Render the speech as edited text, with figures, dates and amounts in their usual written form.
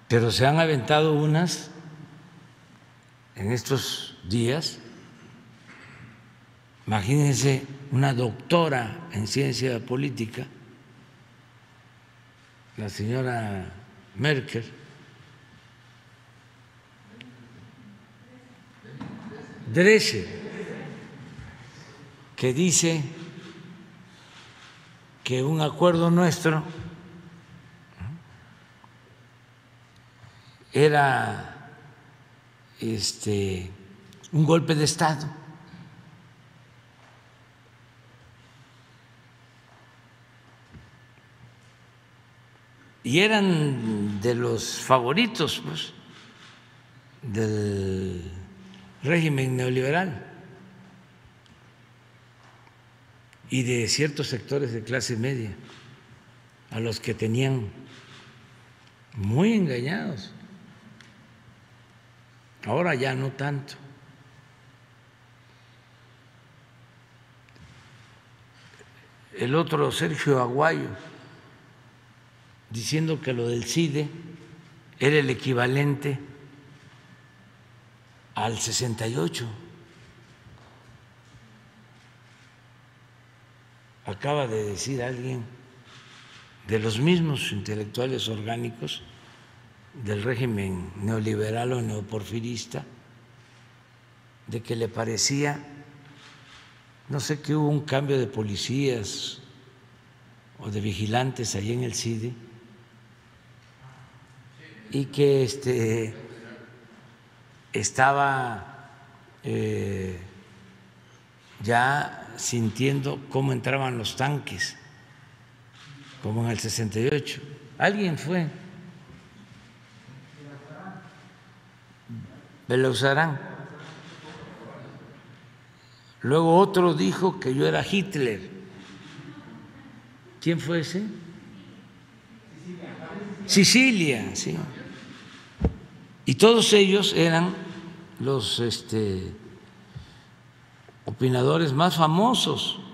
pero se han aventado unas en estos días. Imagínense una doctora en ciencia política, la señora Merkel, Drescher, que dice que un acuerdo nuestro era un golpe de Estado. Y eran de los favoritos, pues, del régimen neoliberal y de ciertos sectores de clase media, a los que tenían muy engañados. Ahora ya no tanto. El otro, Sergio Aguayo, diciendo que lo del CIDE era el equivalente al 68. Acaba de decir alguien de los mismos intelectuales orgánicos del régimen neoliberal o neoporfirista, de que le parecía, no sé, que hubo un cambio de policías o de vigilantes allí en el CIDE y que estaba ya sintiendo cómo entraban los tanques, como en el 68. Alguien fue, Belauzarán. Luego otro dijo que yo era Hitler. ¿Quién fue ese? Sicilia, sí. Y todos ellos eran los opinadores más famosos